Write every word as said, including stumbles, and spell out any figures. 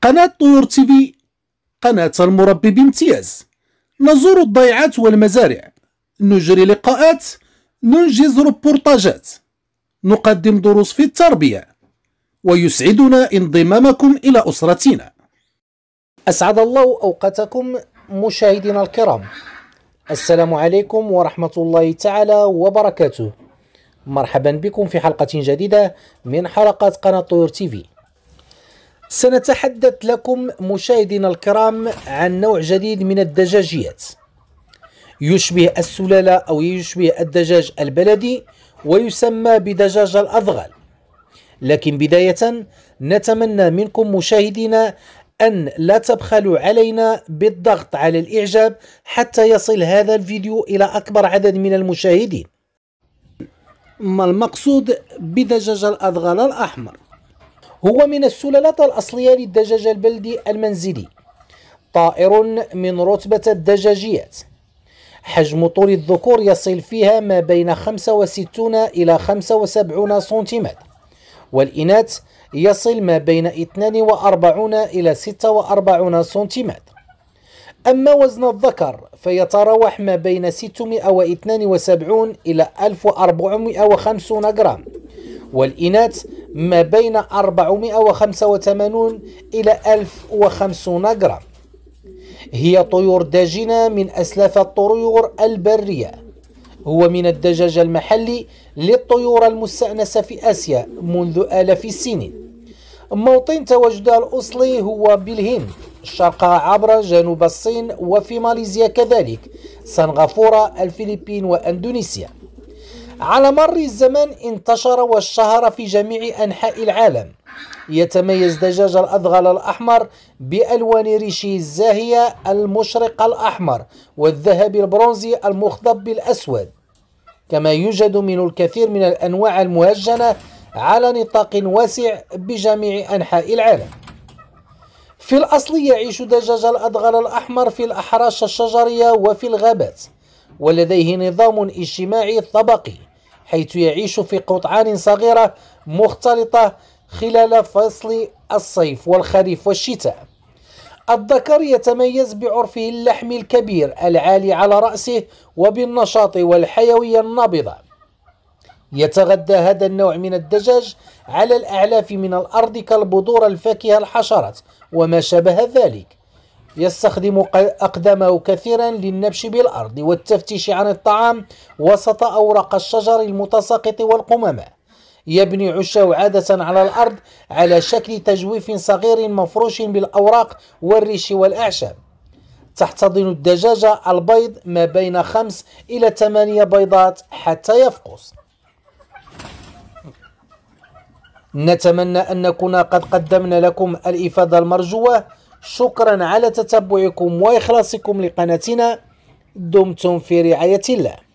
قناة طيور تيفي، قناة المربي بامتياز. نزور الضيعات والمزارع، نجري لقاءات، ننجز روبورتاجات، نقدم دروس في التربية، ويسعدنا انضمامكم إلى أسرتنا. أسعد الله أوقاتكم مشاهدينا الكرام، السلام عليكم ورحمة الله تعالى وبركاته. مرحبا بكم في حلقة جديدة من حلقات قناة طيور تيفي. سنتحدث لكم مشاهدينا الكرام عن نوع جديد من الدجاجيات يشبه السلالة أو يشبه الدجاج البلدي، ويسمى بدجاج الأضغال. لكن بداية نتمنى منكم مشاهدينا أن لا تبخلوا علينا بالضغط على الإعجاب حتى يصل هذا الفيديو إلى أكبر عدد من المشاهدين. ما المقصود بدجاج الأضغال الأحمر؟ هو من السلالات الأصلية للدجاج البلدي المنزلي، طائر من رتبة الدجاجيات. حجم طول الذكور يصل فيها ما بين خمسة وستين إلى خمسة وسبعين سنتيمتر، والإناث يصل ما بين اثنين وأربعين إلى ستة وأربعين سنتيمتر. أما وزن الذكر فيتراوح ما بين ستمائة واثنين وسبعين إلى ألف وأربعمائة وخمسين جرام، والإناث ما بين أربعمائة وخمسة وثمانين إلى ألف وخمسين جرام. هي طيور داجنة من أسلاف الطيور البرية. هو من الدجاج المحلي للطيور المستأنسة في آسيا منذ آلاف السنين. موطن تواجدها الأصلي هو بالهند، شرقها عبر جنوب الصين، وفي ماليزيا كذلك، سنغافورة، الفلبين وأندونيسيا. على مر الزمان انتشر واشتهر في جميع أنحاء العالم. يتميز دجاج الأضغال الأحمر بألوان ريشه الزاهية المشرق الأحمر والذهبي البرونزي المخضب بالأسود، كما يوجد منه الكثير من الأنواع المهجنة على نطاق واسع بجميع أنحاء العالم. في الأصل يعيش دجاج الأضغال الأحمر في الأحراش الشجرية وفي الغابات، ولديه نظام اجتماعي طبقي، حيث يعيش في قطعان صغيرة مختلطة خلال فصل الصيف والخريف والشتاء. الذكر يتميز بعرفه اللحمي الكبير العالي على رأسه وبالنشاط والحيوية النابضة. يتغذى هذا النوع من الدجاج على الأعلاف من الأرض كالبذور، الفاكهة، الحشرات وما شابه ذلك. يستخدم أقدامه كثيرا للنبش بالأرض والتفتيش عن الطعام وسط أوراق الشجر المتساقط والقمامة. يبني عشه عادة على الأرض على شكل تجويف صغير مفروش بالأوراق والريش والأعشاب. تحتضن الدجاجة البيض ما بين خمس إلى ثمانية بيضات حتى يفقس. نتمنى أن نكون قد قدمنا لكم الإفادة المرجوة. شكرا على تتبعكم وإخلاصكم لقناتنا. دمتم في رعاية الله.